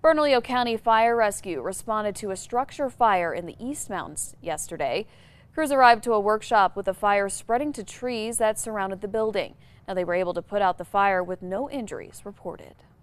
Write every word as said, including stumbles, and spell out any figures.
Bernalillo County Fire Rescue responded to a structure fire in the East Mountains yesterday. Crews arrived to a workshop with a fire spreading to trees that surrounded the building. Now they were able to put out the fire with no injuries reported.